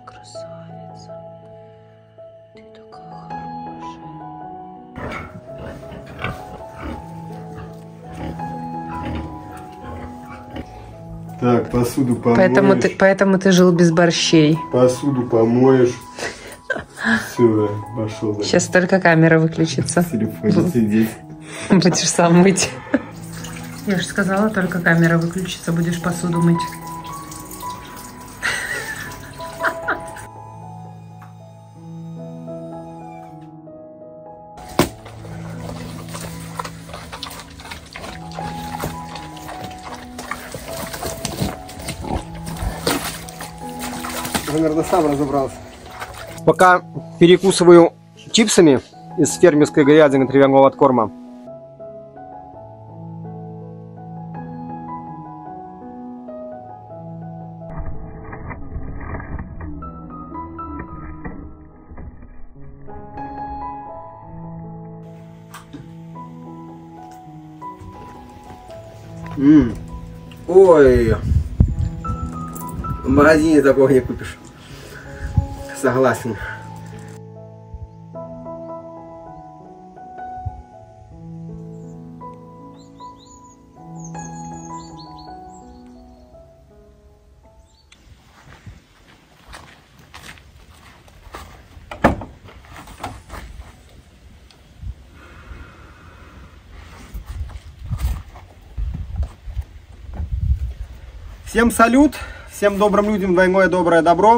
Красавица. Ты такая хорошая. Так, посуду помоешь. Поэтому ты жил без борщей. Посуду помоешь. Все, пошел. Сейчас только камера выключится. В телефоне сидеть. Будешь сам мыть. Я же сказала, только камера выключится, будешь посуду мыть. Я, наверное, сам разобрался. Пока перекусываю чипсами из фермерской говядины травяного откорма. Ой, в магазине такого не купишь. Согласен. Всем салют, всем добрым людям двойное доброе добро.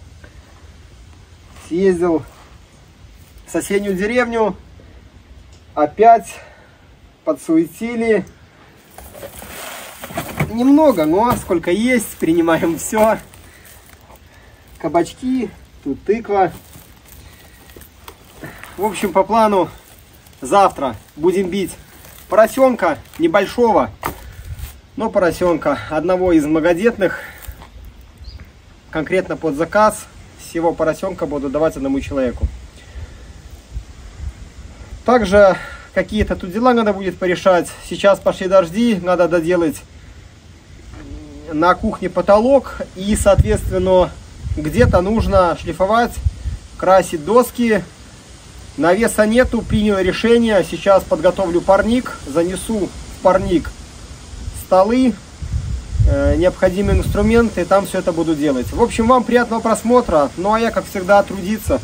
Съездил в соседнюю деревню, опять подсуетили. Немного, но сколько есть, принимаем все. Кабачки, тут тыква. В общем, по плану завтра будем бить поросенка небольшого. Но поросенка одного из многодетных, конкретно под заказ, всего поросенка буду давать одному человеку. Также какие-то тут дела надо будет порешать. Сейчас пошли дожди, надо доделать на кухне потолок. И, соответственно, где-то нужно шлифовать, красить доски. Навеса нету, принял решение. Сейчас подготовлю парник, занесу в парник столы, необходимые инструменты, там все это буду делать. В общем, вам приятного просмотра, ну а я, как всегда, трудиться.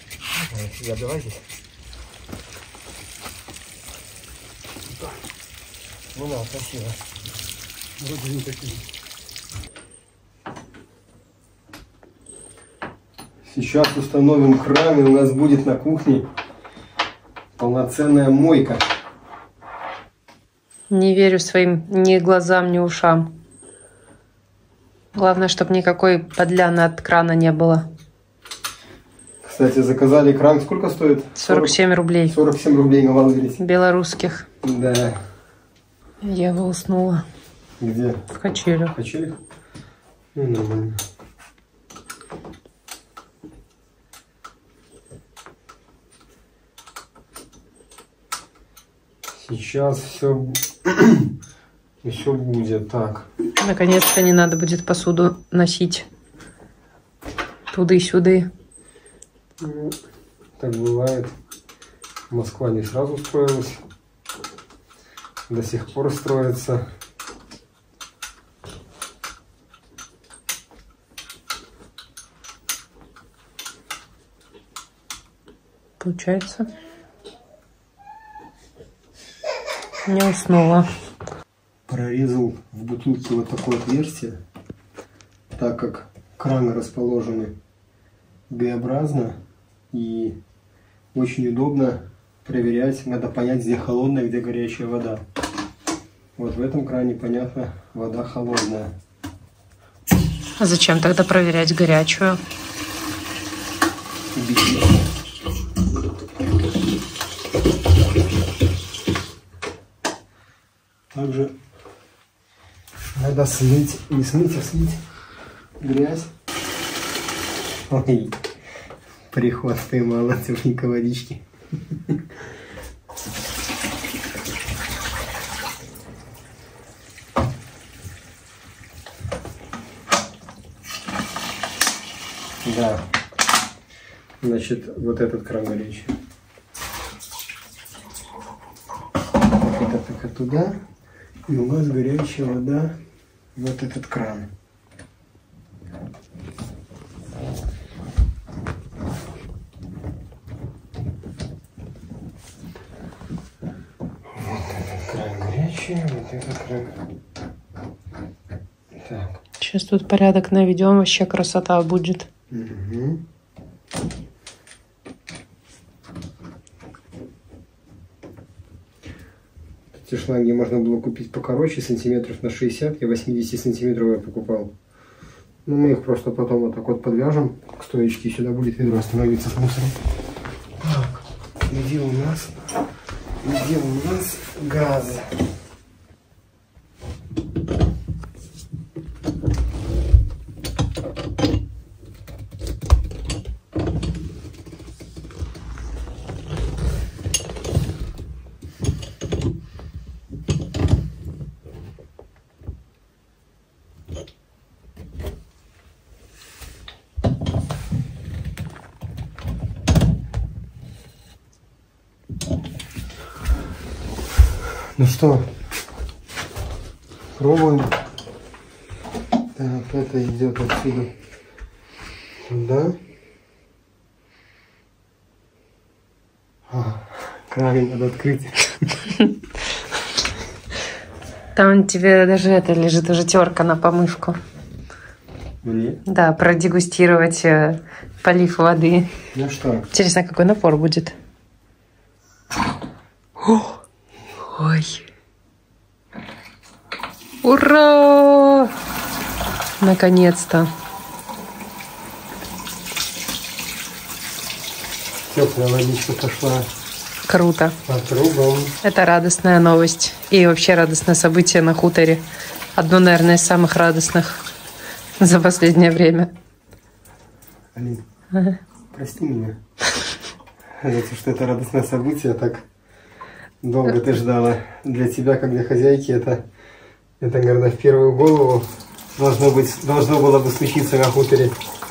Я давай здесь. Ну да, красиво. Вот они такие. Сейчас установим кран, и у нас будет на кухне полноценная мойка. Не верю своим ни глазам, ни ушам. Главное, чтобы никакой подляны от крана не было. Кстати, заказали кран. Сколько стоит? 47 рублей. 47 рублей на Валбересе. Белорусских. Да. Ева уснула. Где? В качелях. В качелях? Ну, нормально. Сейчас все будет так. Наконец-то не надо будет посуду носить туды-сюды. Ну, так бывает. Москва не сразу строилась. До сих пор строится. Получается. Не уснула. Прорезал в бутылке вот такое отверстие, так как краны расположены Г-образно и очень удобно проверять, надо понять, где холодная, где горячая вода. Вот в этом кране, понятно, вода холодная. А зачем тогда проверять горячую? Убедительно. Также надо смыть, не смыть, а слить грязь. Ой, приход поймала тепленькой водички. Да. Значит, вот этот кран горячий. Это только туда. И у нас горячая вода, вот этот кран. Вот этот кран горячий, вот этот кран. Так. Сейчас тут порядок наведем, вообще красота будет. Угу. Эти шланги можно было купить покороче, сантиметров на 60, я 80 сантиметров я покупал. Ну, мы их просто потом вот так вот подвяжем к стоечке, и сюда будет ведро становиться с мусором. Так, где у нас газ? Ну что, пробуем. Так, это идет отсюда сюда. Кран надо открыть. Там тебе даже это лежит уже терка на помывку. Мне? Да, продегустировать полив воды. Ну что? Интересно, какой напор будет. Ой. Ура! Наконец-то. Теплая водичка пошла. Круто. По трубам. Это радостная новость. И вообще радостное событие на хуторе. Одно, наверное, из самых радостных за последнее время. Алин, прости меня за то, что это радостное событие, так долго ты ждала. Для тебя, как для хозяйки, это наверное, в первую голову должно было бы случиться на хуторе.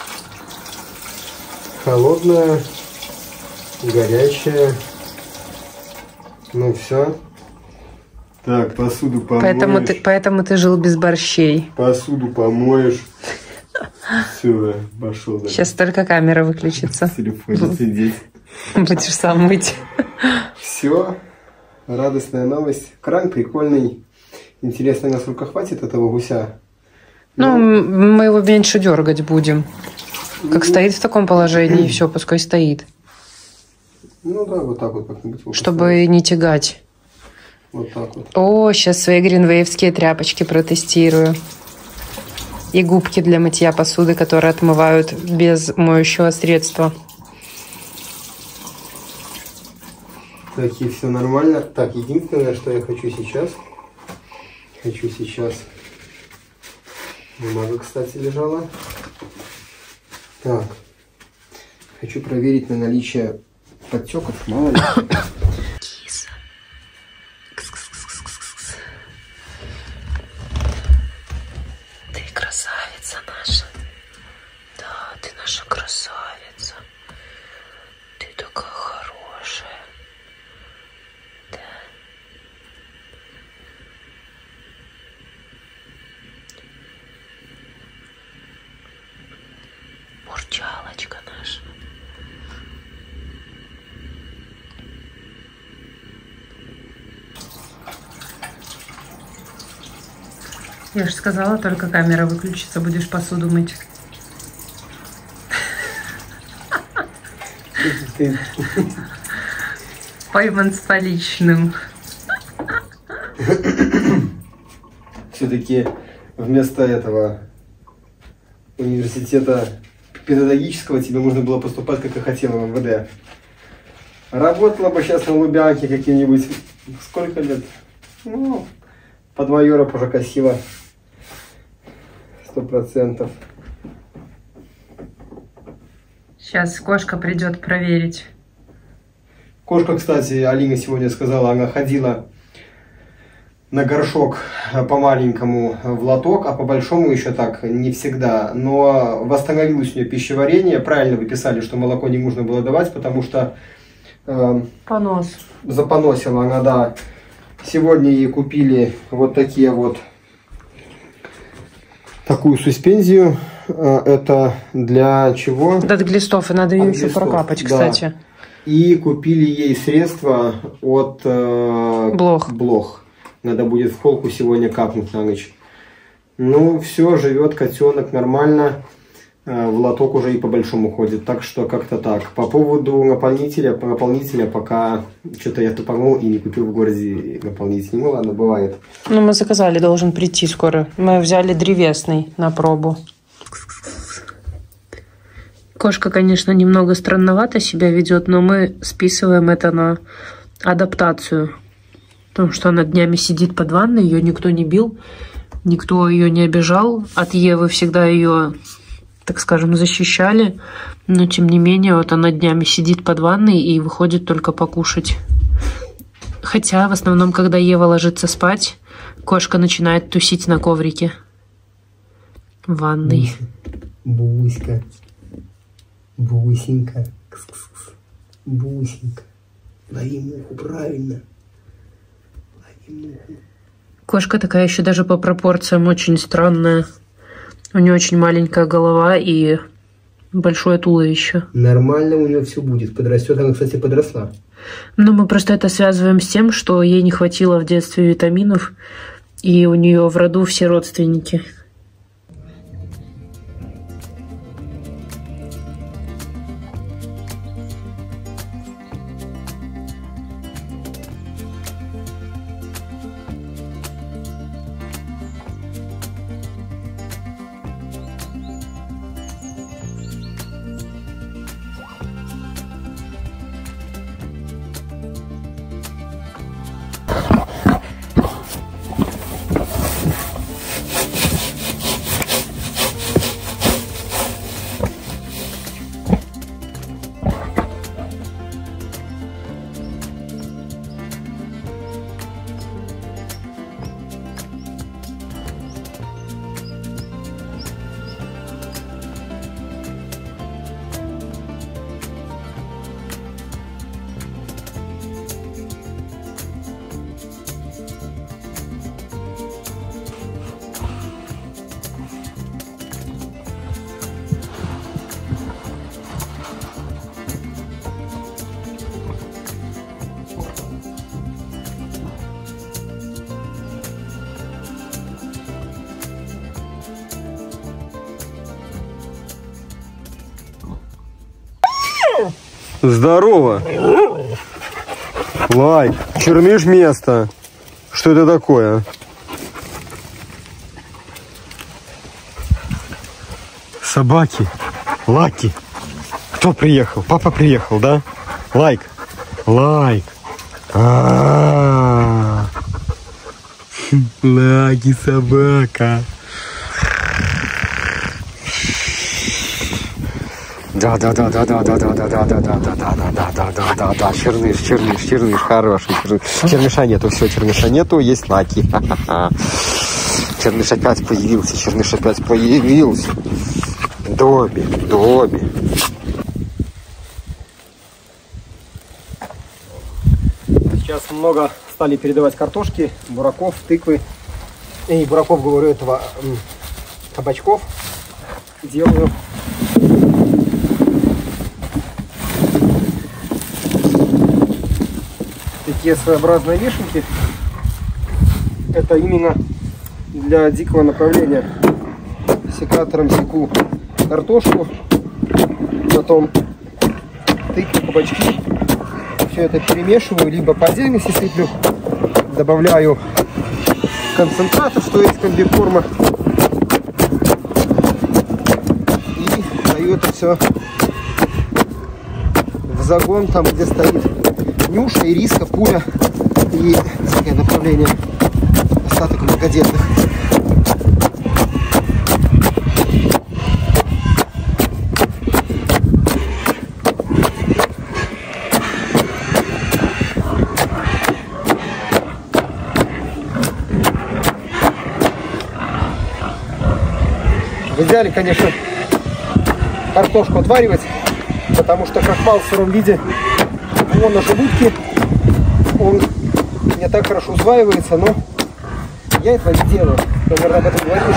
Холодная, горячая. Ну все. Так, посуду помоешь. Поэтому ты жил без борщей. Посуду помоешь. Все, пошел. Сейчас только камера выключится. В телефоне сидеть. Будешь сам мыть. Все. Радостная новость. Кран прикольный. Интересно, насколько хватит этого гуся. Ну, мы его меньше дергать будем. Как стоит в таком положении, все, пускай стоит. Ну да, вот так вот как-нибудь. Чтобы не тягать. Вот так вот. О, сейчас свои гринвейвские тряпочки протестирую. И губки для мытья посуды, которые отмывают без моющего средства. Так, и все нормально. Так, единственное, что я хочу сейчас. Бумага, кстати, лежала. Так. Хочу проверить на наличие подтеков. Мало ли. Киса. Ты красавица наша. Да, ты наша красавица. Ты такая хорошая. Да. Мурчалочка наша. Я же сказала, только камера выключится, будешь посуду мыть. Пойман с поличным. Все-таки вместо этого университета педагогического тебе нужно было поступать, как и хотела, в МВД. Работала бы сейчас на Лубянке каким-нибудь... Сколько лет? Ну, под майоров уже косила. 100%. Сейчас кошка придет проверить. Кошка, кстати, Алина сегодня сказала, она ходила на горшок по маленькому в лоток, а по большому еще так не всегда. Но восстановилось у нее пищеварение. Правильно вы писали, что молоко не нужно было давать, потому что Понос. запоносила она, да. Сегодня ей купили вот такие вот, такую суспензию. Это для чего? От глистов, и надо ее От еще глистов, прокапать, да. кстати. И купили ей средства от блох. Надо будет в холку сегодня капнуть на ночь. Ну, все, живет котенок нормально. В лоток уже и по большому ходит. Так что как-то так. По поводу наполнителя пока что-то я тупанул и не купил в городе наполнитель. Ну ладно, бывает. Ну, мы заказали, должен прийти скоро. Мы взяли древесный на пробу. Кошка, конечно, немного странновато себя ведет, но мы списываем это на адаптацию. Потому что она днями сидит под ванной, ее никто не бил, никто ее не обижал. От Евы всегда ее, так скажем, защищали. Но, тем не менее, вот она днями сидит под ванной и выходит только покушать. Хотя, в основном, когда Ева ложится спать, кошка начинает тусить на коврике в ванной. Буська. Бусенька. Кс-кс-кс. Бусенька. Лови муху, правильно. Лови муху. Кошка такая еще даже по пропорциям очень странная. У нее очень маленькая голова и большое туловище. Нормально у нее все будет. Подрастет, она, кстати, подросла. Но мы просто это связываем с тем, что ей не хватило в детстве витаминов, и у нее в роду все родственники. Здорово. Лайк. Черныш место. Что это такое? Собаки. Лаки. Кто приехал? Папа приехал, да? Лайк. Лайк. Лаки собака. Да, черныш, хороший. Черныша нету, все, черныша нету, есть Лаки. Черныш опять появился. Добби. Сейчас много стали передавать картошки, бураков, тыквы. И бураков, говорю, этого кабачков. Делаю такие своеобразные вешенки. Это именно для дикого направления. Секатором секу картошку, потом тыкву, кабачки. Все это перемешиваю, либо по отдельности сыплю, добавляю концентратов, что есть комбикорма, и даю это все в загон, там где стоит Нюша, ириска, пуля и такое направление остаток многодетных. В идеале, конечно, картошку отваривать, потому что крахмал в сыром виде, он на желудке, он не так хорошо усваивается, но я этого не делаю. Наверное, об этом говоришь.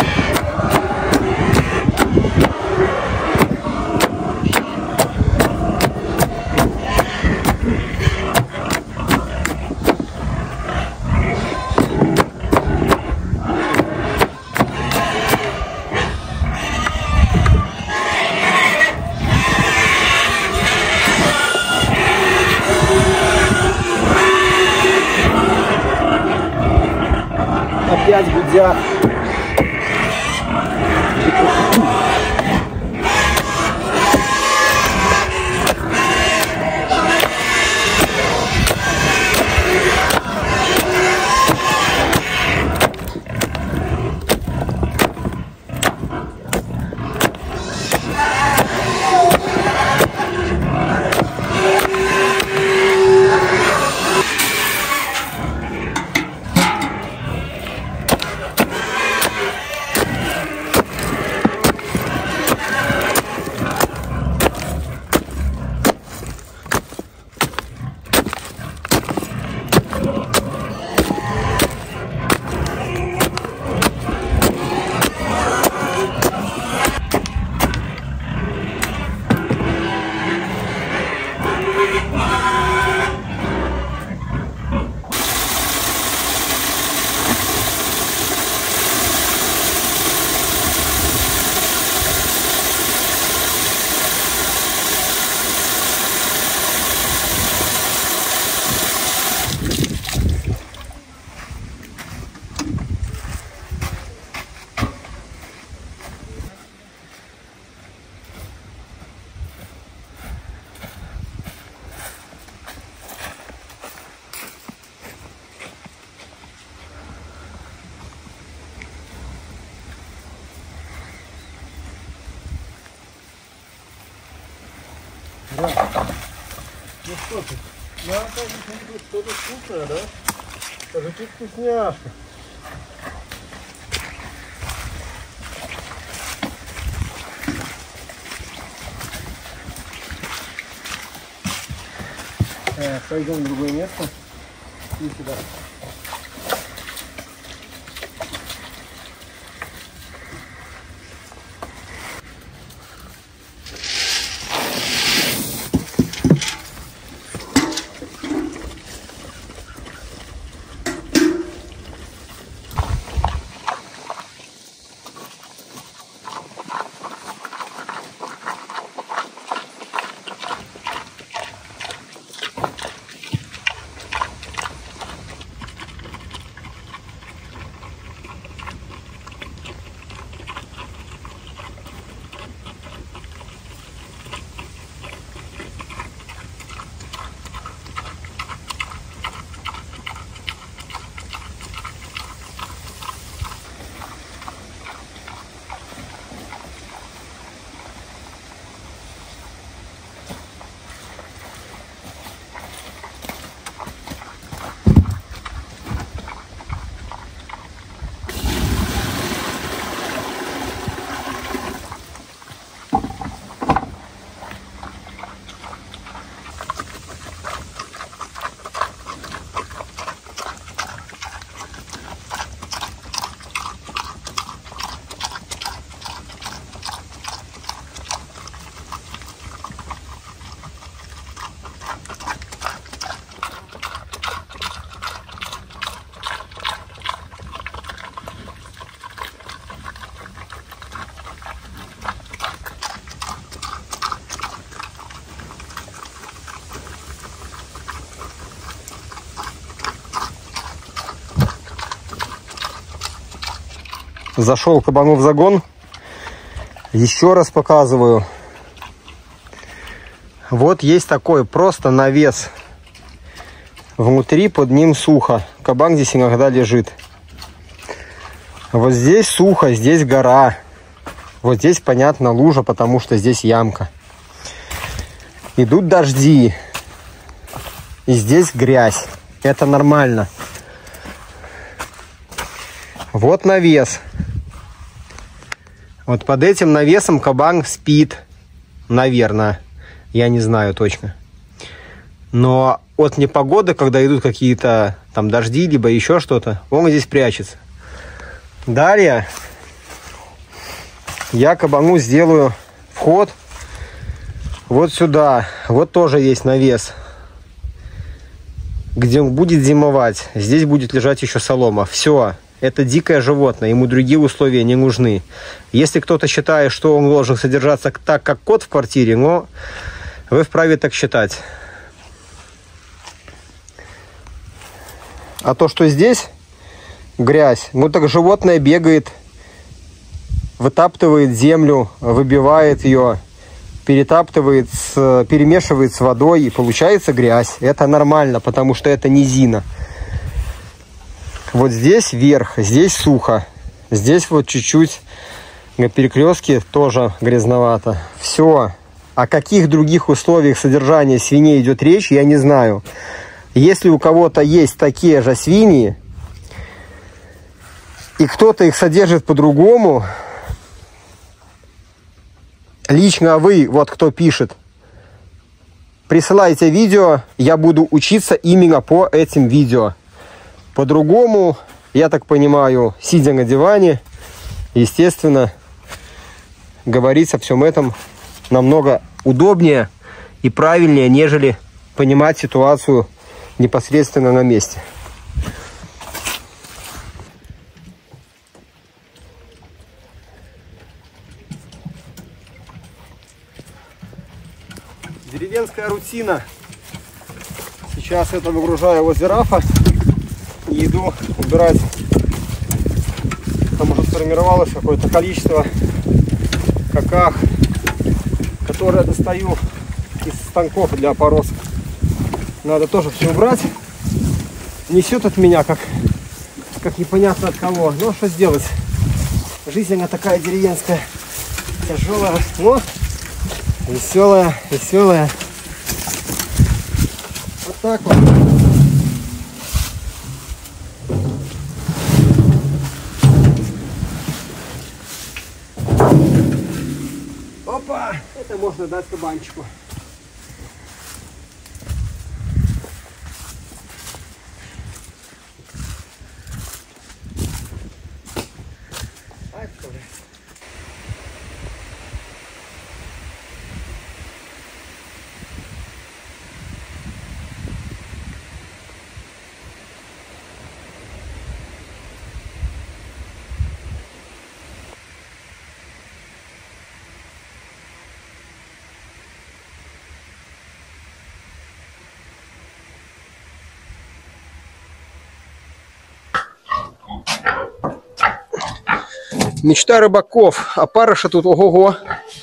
Опять гудят. Да. Ну что ты? Я кажется, что-то вкусное, да? Скажи, ты вкусняшка. Пойдем в другое место. И сюда. Зашел кабану в загон. Еще раз показываю. Вот есть такой просто навес. Внутри под ним сухо. Кабан здесь иногда лежит. Вот здесь сухо, здесь гора. Вот здесь, понятно, лужа, потому что здесь ямка. Идут дожди. И здесь грязь. Это нормально. Вот навес. Вот под этим навесом кабан спит. Наверное. Я не знаю точно. Но от непогоды, когда идут какие-то там дожди, либо еще что-то, он здесь прячется. Далее я кабану сделаю вход вот сюда. Вот тоже есть навес, где он будет зимовать. Здесь будет лежать еще солома. Все. Это дикое животное, ему другие условия не нужны. Если кто-то считает, что он должен содержаться так, как кот в квартире, но вы вправе так считать. А то, что здесь грязь, ну так животное бегает, вытаптывает землю, выбивает ее, перетаптывает, перемешивает с водой, и получается грязь. Это нормально, потому что это низина. Вот здесь верх, здесь сухо. Здесь вот чуть-чуть на перекрестке тоже грязновато. Все. О каких других условиях содержания свиней идет речь, я не знаю. Если у кого-то есть такие же свиньи, и кто-то их содержит по-другому, лично вы, вот кто пишет, присылайте видео, я буду учиться именно по этим видео. По-другому, я так понимаю, сидя на диване, естественно, говорить о всем этом намного удобнее и правильнее, нежели понимать ситуацию непосредственно на месте. Деревенская рутина. Сейчас это выгружаю возле рафа и иду убирать. Там уже сформировалось какое-то количество каках, которые достаю из станков для опороса. Надо тоже все убрать. Несет от меня как непонятно от кого. Но что сделать? Жизнь она такая деревенская, тяжелая, но веселая, веселая. Вот так вот. Опа! Это можно дать кабанчику. Мечта рыбаков, а парыша тут ого-го.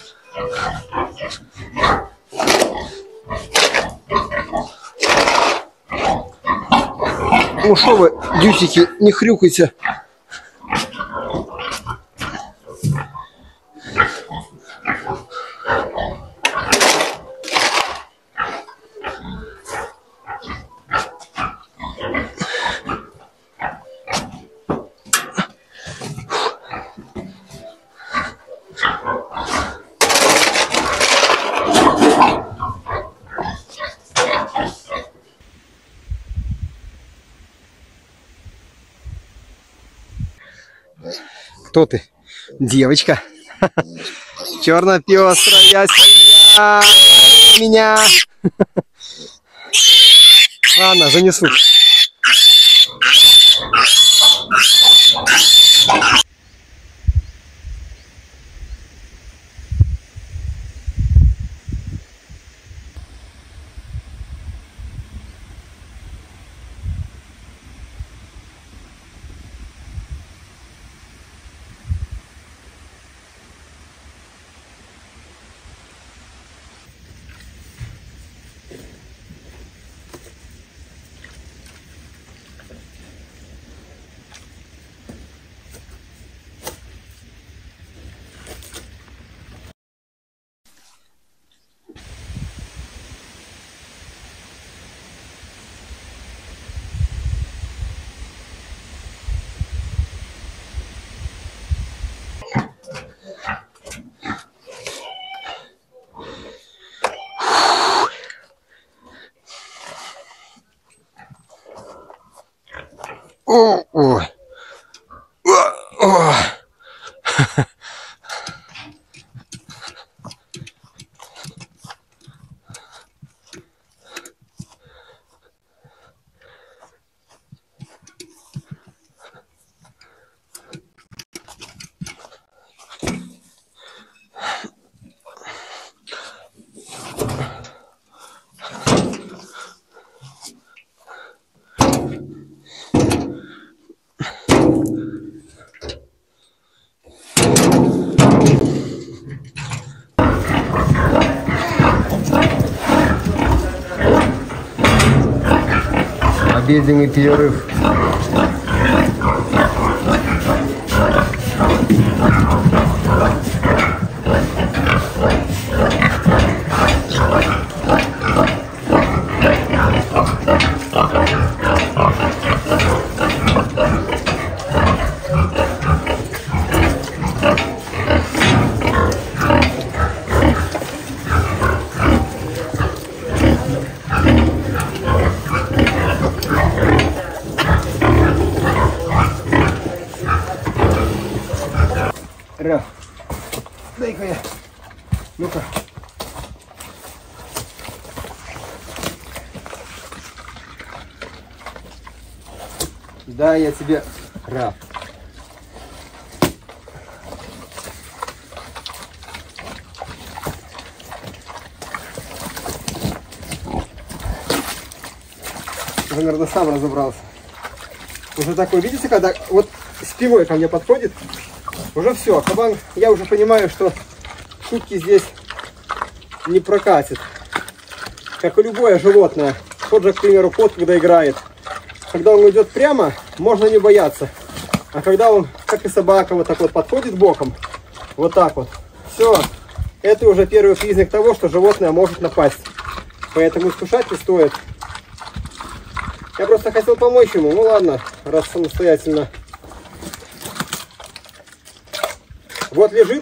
Ну шо вы, дютики, не хрюкайте. Кто ты? Девочка. Черно-пестрая свинья. Меня. Ладно, занесу. Обеденный перерыв. Раф, дай-ка я. Ну-ка. Да, я тебе, Раф. Уже, наверное, сам разобрался. Уже такой, видите, когда вот спиной ко мне подходит, уже все, кабан, я уже понимаю, что шутки здесь не прокатит. Как и любое животное. Тот же, к примеру, кот, когда играет. Когда он идет прямо, можно не бояться. А когда он, как и собака, вот так вот подходит боком, вот так вот, все, это уже первый признак того, что животное может напасть. Поэтому искушать не стоит. Я просто хотел помочь ему, ну ладно, раз самостоятельно. Вот лежит,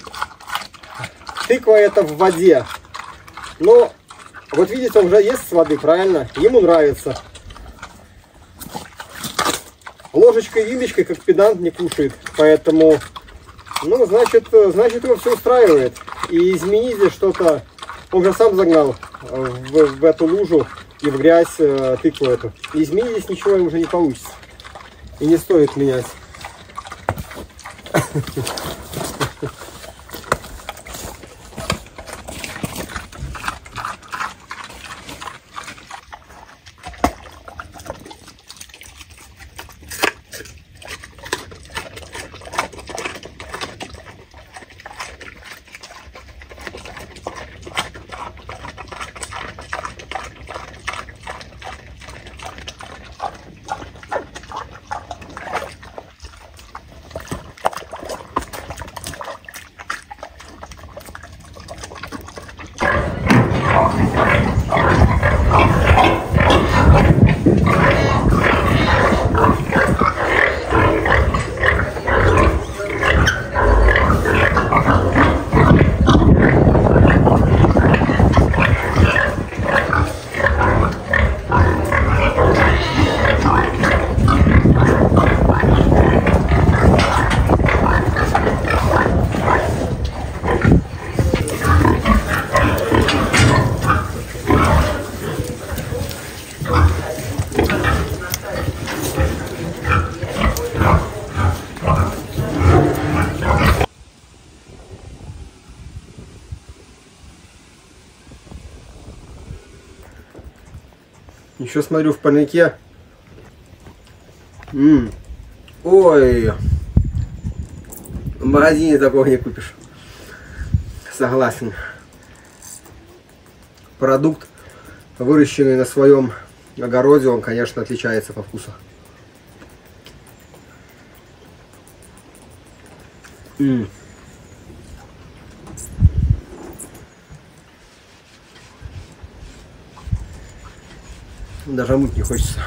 тыква это в воде, но вот видите, он уже ест с воды, правильно? Ему нравится. Ложечкой, вилочкой, как педант, не кушает, поэтому, ну, значит его все устраивает. И изменить здесь что-то, он же сам загнал в эту лужу и в грязь тыкву эту. И изменить здесь ничего ему уже не получится. И не стоит менять. Еще смотрю в парнике. Ой, в магазине такого не купишь. Согласен. Продукт, выращенный на своем огороде, он, конечно, отличается по вкусу. Даже мыть не хочется.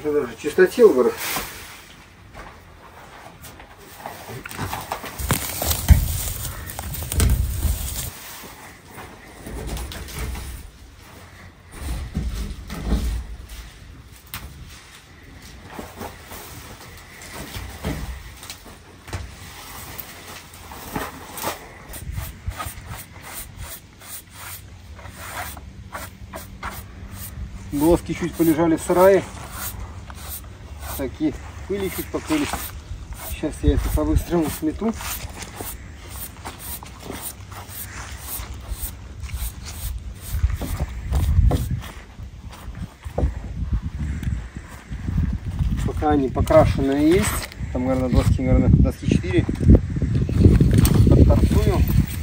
Уже даже чистотел вырос. Доски чуть полежали в сарае. Такие пыли чуть покрылись. Сейчас я это по-быстрому смету. Пока они покрашенные есть. Там, наверное, доски 4. Подторцую.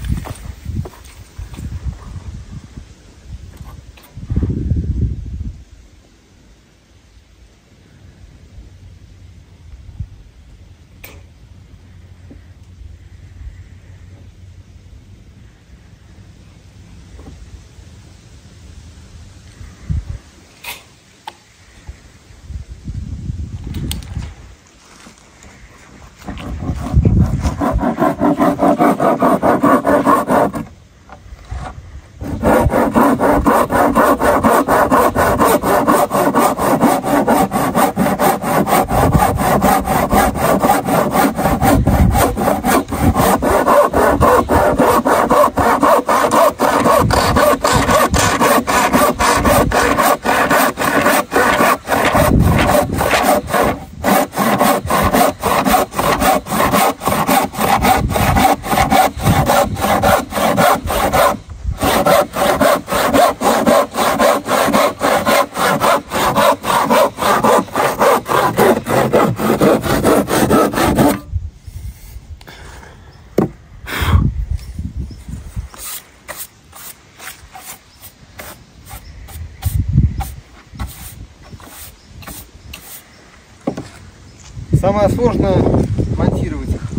Самое сложное монтировать их.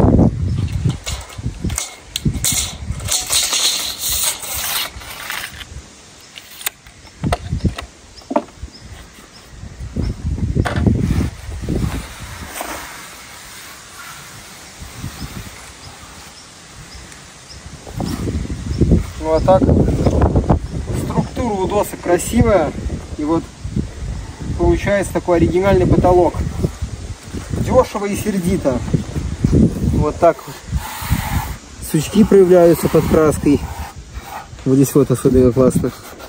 Ну а так, структура у досок красивая, и вот получается такой оригинальный потолок. Дешево и сердито. Вот так вот. Сучки проявляются под краской. Вот здесь вот особенно классно.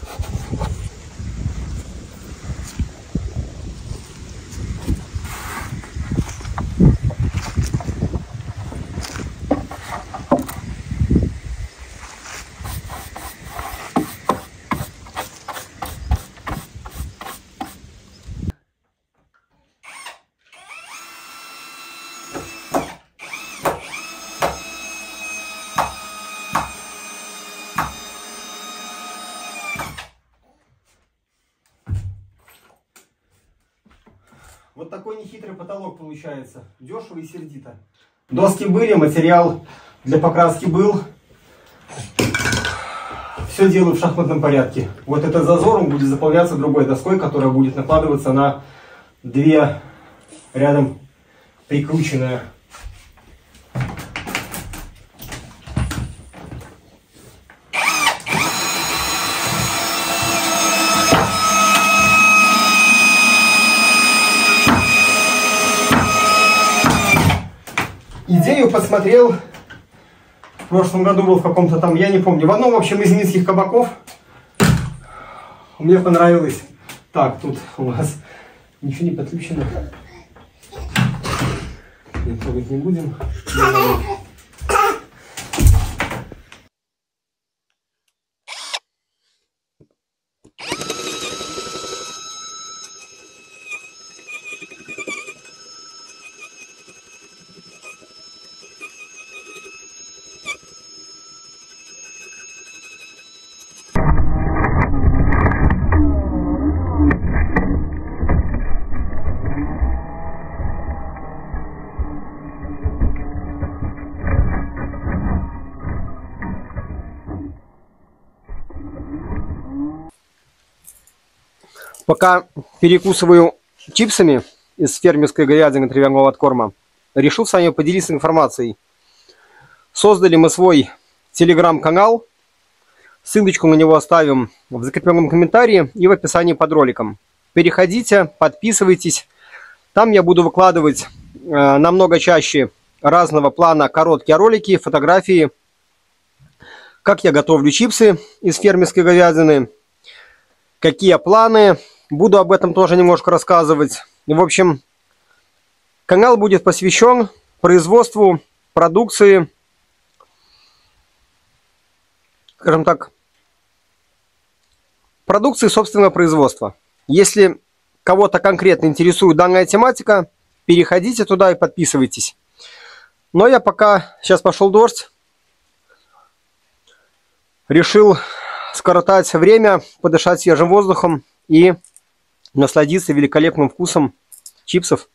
Вот такой нехитрый потолок получается. Дешево и сердито. Доски были, материал для покраски был. Все делаю в шахматном порядке. Вот этот зазор он будет заполняться другой доской, которая будет накладываться на две рядом прикрученные. Идею посмотрел, в прошлом году был в каком-то там, я не помню, в одном, в общем, из минских кабаков. Мне понравилось. Так, тут у нас ничего не подключено. Трогать не будем. Пока перекусываю чипсами из фермерской говядины травяного откорма, решил с вами поделиться информацией. Создали мы свой телеграм-канал. Ссылочку на него оставим в закрепленном комментарии и в описании под роликом. Переходите, подписывайтесь. Там я буду выкладывать намного чаще разного плана короткие ролики, фотографии, как я готовлю чипсы из фермерской говядины, какие планы. Буду об этом тоже немножко рассказывать. В общем, канал будет посвящен производству продукции, скажем так, продукции собственного производства. Если кого-то конкретно интересует данная тематика, переходите туда и подписывайтесь. Но я пока, сейчас пошел дождь, решил скоротать время, подышать свежим воздухом и насладиться великолепным вкусом чипсов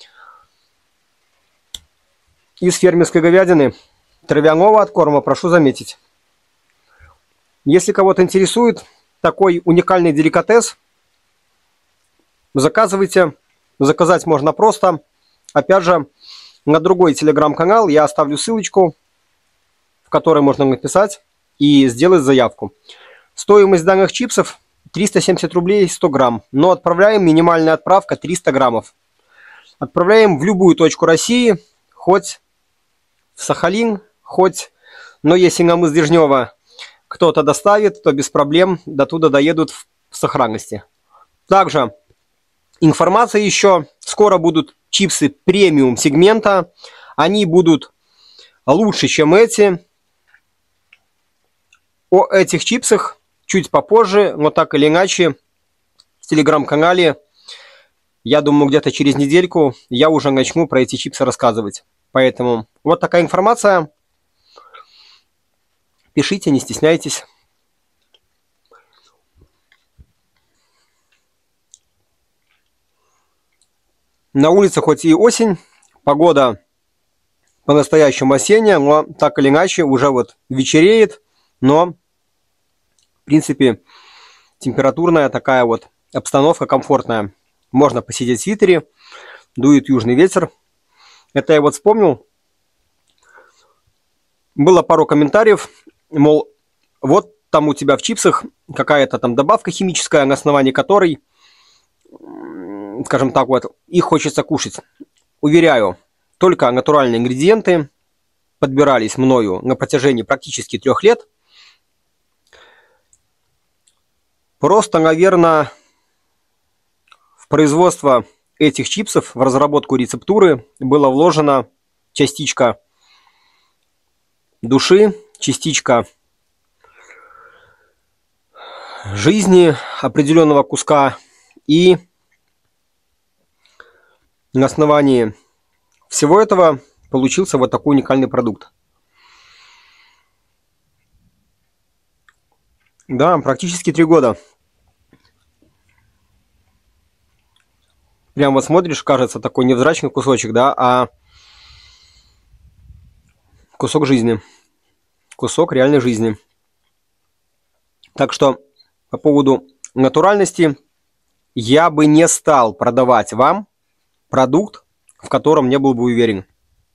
из фермерской говядины травяного откорма, прошу заметить. Если кого-то интересует такой уникальный деликатес, заказывайте. Заказать можно просто. Опять же, на другой телеграм-канал я оставлю ссылочку, в которой можно написать и сделать заявку. Стоимость данных чипсов 370 рублей 100 грамм. Но отправляем, минимальная отправка 300 граммов. Отправляем в любую точку России, хоть в Сахалин, хоть, но если на мыс Дежнева кто-то доставит, то без проблем до туда доедут в сохранности. Также информация еще. Скоро будут чипсы премиум сегмента. Они будут лучше, чем эти. О этих чипсах чуть попозже, но так или иначе в телеграм-канале, я думаю, где-то через недельку я уже начну про эти чипсы рассказывать. Поэтому вот такая информация. Пишите, не стесняйтесь. На улице хоть и осень, погода по-настоящему осенняя, но так или иначе уже вот вечереет, но в принципе температурная такая вот обстановка комфортная. Можно посидеть в свитере, дует южный ветер. Это я вот вспомнил. Было пару комментариев, мол, вот там у тебя в чипсах какая-то там добавка химическая, на основании которой, скажем так, вот их хочется кушать. Уверяю, только натуральные ингредиенты подбирались мною на протяжении практически 3 лет. Просто, наверное, в производство этих чипсов, в разработку рецептуры было вложено частичка души, частичка жизни определенного куска, и на основании всего этого получился вот такой уникальный продукт. Да, практически 3 года. Прям вот смотришь, кажется, такой невзрачный кусочек, да, а кусок жизни. Кусок реальной жизни. Так что по поводу натуральности я бы не стал продавать вам продукт, в котором не был бы уверен.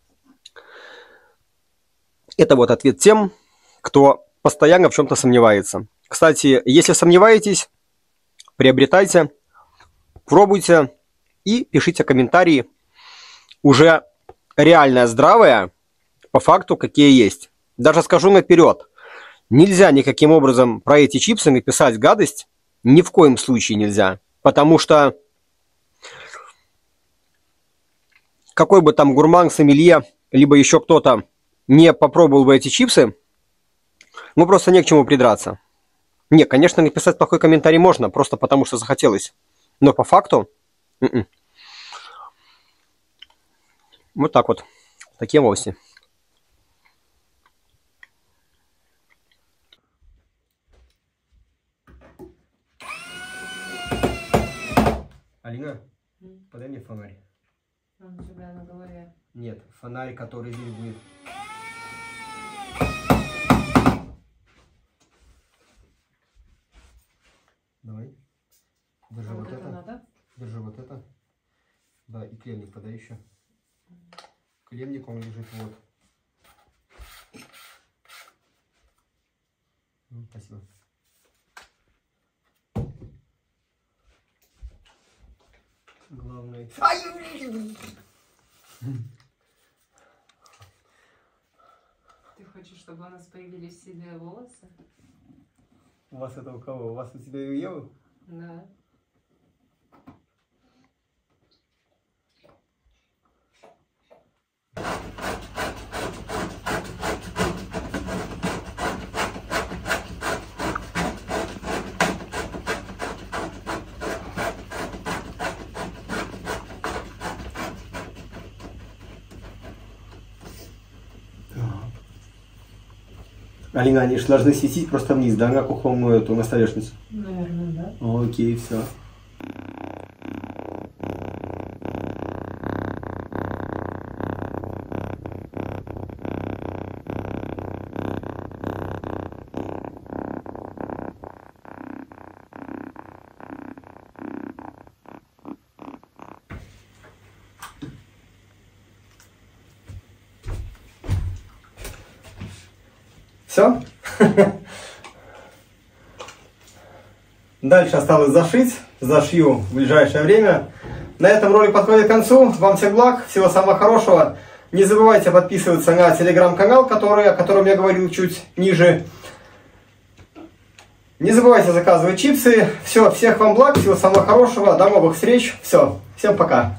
Это вот ответ тем, кто постоянно в чем-то сомневается. Кстати, если сомневаетесь, приобретайте, пробуйте и пишите комментарии уже реально здравые, по факту, какие есть. Даже скажу наперед, нельзя никаким образом про эти чипсы написать гадость, ни в коем случае нельзя. Потому что какой бы там гурман, сомелье, либо еще кто-то не попробовал бы эти чипсы, ну просто не к чему придраться. Не, конечно, написать плохой комментарий можно, просто потому что захотелось. Но по факту... Вот так вот. Такие новости. Алина, подай мне фонарь. Он у тебя на голове. Нет, фонарь, который здесь будет. Давай. Держи вот это. Надо? Держи вот это. кремник подай еще. Кремник он лежит вот. Спасибо. Главное. Ты хочешь, чтобы у нас появились седые волосы? У вас это у кого? У вас у тебя и у Евы? Да. Алина, они же должны светить просто вниз, да, на кухонную эту, на столешницу? Наверное, да. Окей, все. Все? Дальше осталось зашить. Зашью в ближайшее время. На этом ролик подходит к концу. Вам всех благ, всего самого хорошего. Не забывайте подписываться на телеграм-канал, о котором я говорил чуть ниже. Не забывайте заказывать чипсы. Все, всех вам благ, всего самого хорошего. До новых встреч. Все, всем пока.